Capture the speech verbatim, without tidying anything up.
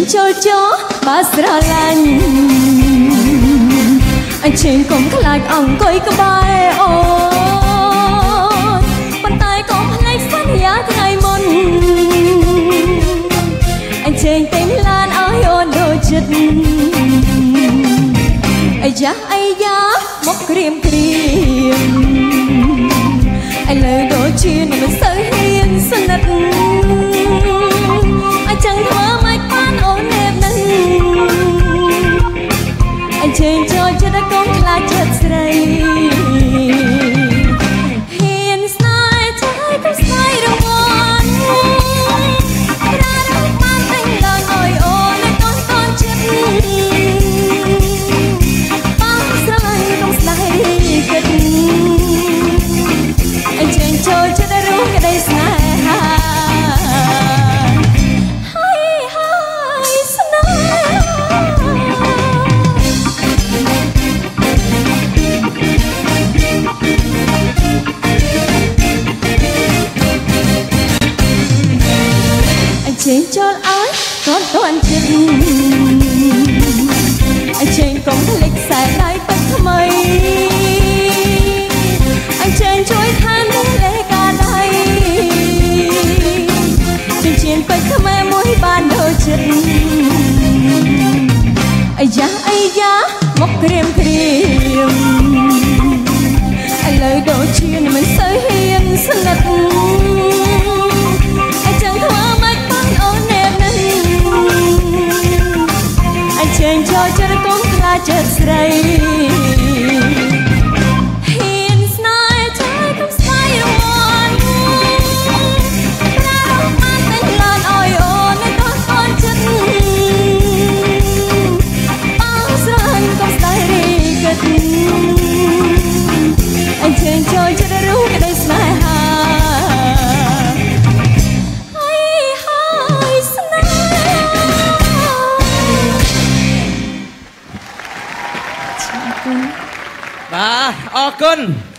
ញចូលចោបើស្រឡាញ់អញ្ជើញកុំខ្លាចអង្គុយក្បែរអូនប៉ុន្តែកុំភ្លេចសន្យាថ្ងៃមុនអញ្ជើញតែឡានឲ្យអូនដូចចិត្តអាយ៉ាអាយ៉ាមកក្រៀមក្រៀមឥឡូវដូចជានឹងមិនសូវហ៊ានស្និទ្ធអញ្ចឹងធ្វើមិនបានអូននេបនឹងអញ្ជើញចូលចិត្តកុំខ្លាចចិត្តស្រីហ៊ានស្នេហ៍ចាយកុំស្ដាយរង្វាន់ប្រាណបានតែងឡើងឲ្យអូននៅកូនកូនចិត្តបងស្រឡាញ់កុំស្ដាយគិតអញ្ជើញចូលចិត្តរួមក្តីស្នេហាជើងចូលឲ្យកូនតន់ចិត្តអញ្ជើញកុំភ្លេចខ្សែដៃទឹកថ្មីអញ្ជើញជួយថែមលេកាដៃចិញ្ចៀនពេជ្រខ្មែរមួយបានដូចចិត្តអាយ៉ាអាយ៉ាមកក្រៀមក្រៀមឥឡូវដូចជាមិនសូវហ៊ានស្និទ្ធអញ្ចឹងធ្វើជើងចូលចិត្តកុំខ្លាចចិត្តស្រីហ៊ានស្នេហ៍ចាយកុំស្ដាយរង្វាន់ប្រាណបានតែងឡានឲ្យអូននៅកូនកូនចិត្តបងស្រឡាញ់កុំស្ដាយរីគិតអញ្ជើញចូលចិត្តរួមក្តីស្នេហាបាទអរគុណ